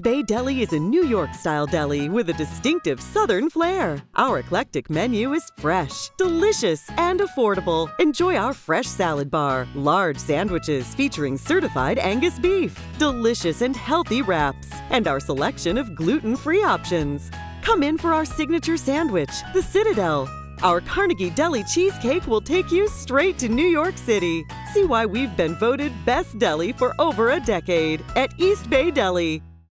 Bay Deli is a New York-style deli with a distinctive Southern flair. Our eclectic menu is fresh, delicious, and affordable. Enjoy our fresh salad bar, large sandwiches featuring certified Angus beef, delicious and healthy wraps, and our selection of gluten-free options. Come in for our signature sandwich, the Citadel. Our Carnegie Deli cheesecake will take you straight to New York City. See why we've been voted Best Deli for over a decade at East Bay Deli.